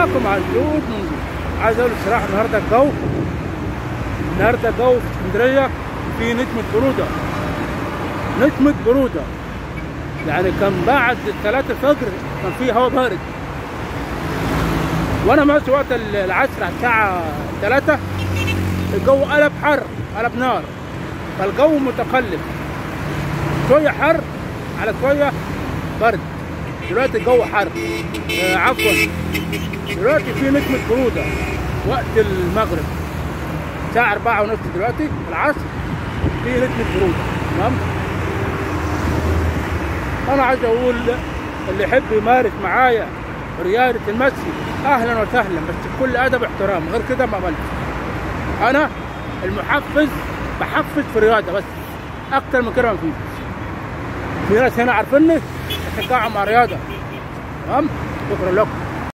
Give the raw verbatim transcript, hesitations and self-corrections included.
معاكم عزوز من عايز اقول الصراحه النهارده الجو النهارده الجو في اسكندريه في نجمه بروده نجمه بروده يعني كان بعد ثلاثة الفجر كان في هواء بارد، وانا ماشي وقت العصر على الساعه ثلاثة الجو قلب حر قلب نار، فالجو متقلب شويه حر على شويه برد. دلوقتي الجو حر آه عفوا دلوقتي في نجمه بروده وقت المغرب الساعه أربعة ونص دلوقتي العصر في نجمه بروده. تمام. انا عايز اقول اللي يحب يمارس معايا رياضه المشي اهلا وسهلا، بس بكل ادب واحترام، غير كده ما عملتش. انا المحفز بحفز في الرياضه بس، اكتر من كده ما فيش. في ناس هنا عارفيني يشجعوا مع رياضه. تمام. شكرا لكم.